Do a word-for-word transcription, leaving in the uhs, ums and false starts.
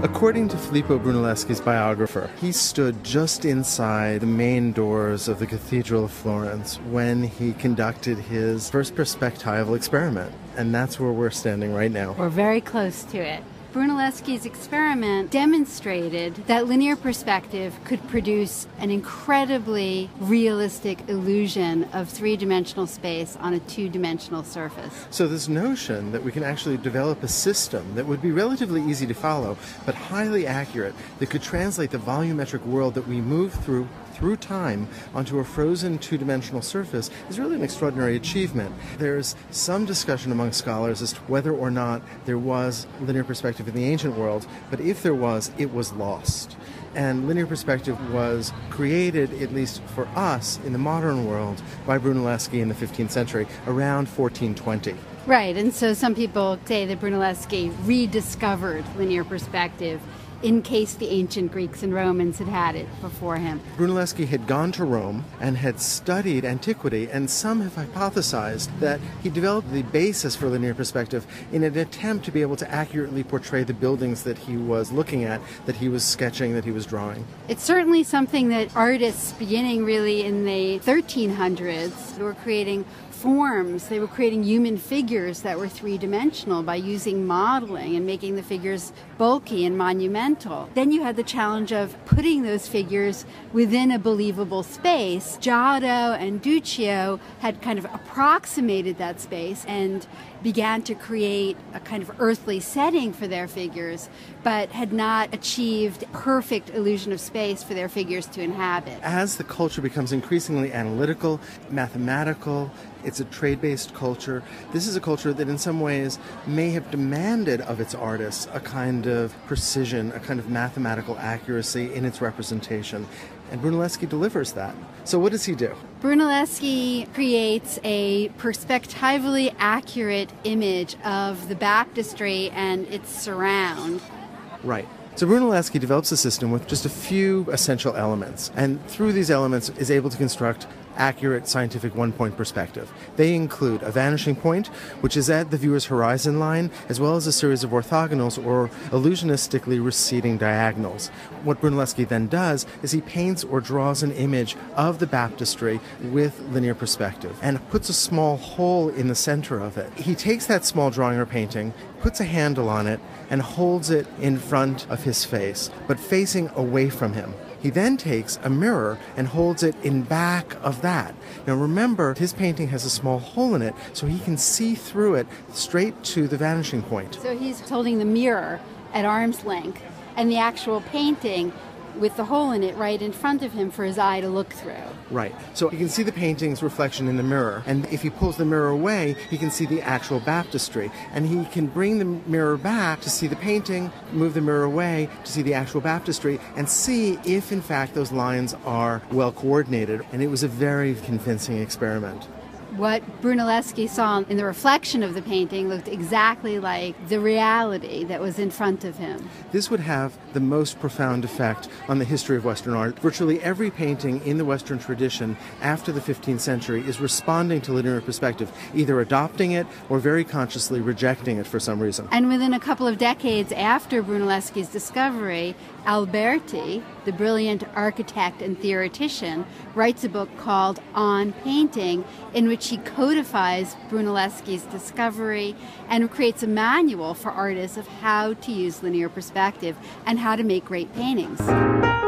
According to Filippo Brunelleschi's biographer, he stood just inside the main doors of the Cathedral of Florence when he conducted his first perspectival experiment. And that's where we're standing right now. We're very close to it. Brunelleschi's experiment demonstrated that linear perspective could produce an incredibly realistic illusion of three-dimensional space on a two-dimensional surface. So this notion that we can actually develop a system that would be relatively easy to follow, but highly accurate, that could translate the volumetric world that we move through through time onto a frozen two-dimensional surface is really an extraordinary achievement. There's some discussion among scholars as to whether or not there was linear perspective in the ancient world, but if there was, it was lost. And linear perspective was created, at least for us, in the modern world by Brunelleschi in the fifteenth century, around fourteen twenty. Right, and so some people say that Brunelleschi rediscovered linear perspective in case the ancient Greeks and Romans had had it before him. Brunelleschi had gone to Rome and had studied antiquity, and some have hypothesized that he developed the basis for linear perspective in an attempt to be able to accurately portray the buildings that he was looking at, that he was sketching, that he was drawing. It's certainly something that artists beginning really in the thirteen hundreds were creating forms. They were creating human figures that were three-dimensional by using modeling and making the figures bulky and monumental. Then you had the challenge of putting those figures within a believable space. Giotto and Duccio had kind of approximated that space and began to create a kind of earthly setting for their figures, but had not achieved perfect illusion of space for their figures to inhabit. As the culture becomes increasingly analytical, mathematical, it's a trade-based culture. This is a culture that in some ways may have demanded of its artists a kind of precision, a kind of mathematical accuracy in its representation. And Brunelleschi delivers that. So what does he do? Brunelleschi creates a perspectively accurate image of the baptistry and its surround. Right. So Brunelleschi develops a system with just a few essential elements, and through these elements is able to construct accurate scientific one-point perspective. They include a vanishing point, which is at the viewer's horizon line, as well as a series of orthogonals or illusionistically receding diagonals. What Brunelleschi then does is he paints or draws an image of the baptistry with linear perspective and puts a small hole in the center of it. He takes that small drawing or painting, puts a handle on it, and holds it in front of his face, but facing away from him. He then takes a mirror and holds it in back of that. Now remember, his painting has a small hole in it, so he can see through it straight to the vanishing point. So he's holding the mirror at arm's length, and the actual painting with the hole in it right in front of him for his eye to look through. Right. So you can see the painting's reflection in the mirror, and if he pulls the mirror away, he can see the actual baptistry, and he can bring the mirror back to see the painting, move the mirror away to see the actual baptistry, and see if in fact those lines are well coordinated. And it was a very convincing experiment. What Brunelleschi saw in the reflection of the painting looked exactly like the reality that was in front of him. This would have the most profound effect on the history of Western art. Virtually every painting in the Western tradition after the fifteenth century is responding to linear perspective, either adopting it or very consciously rejecting it for some reason. And within a couple of decades after Brunelleschi's discovery, Alberti, the brilliant architect and theoretician, writes a book called On Painting, in which he codifies Brunelleschi's discovery and creates a manual for artists of how to use linear perspective and how to make great paintings.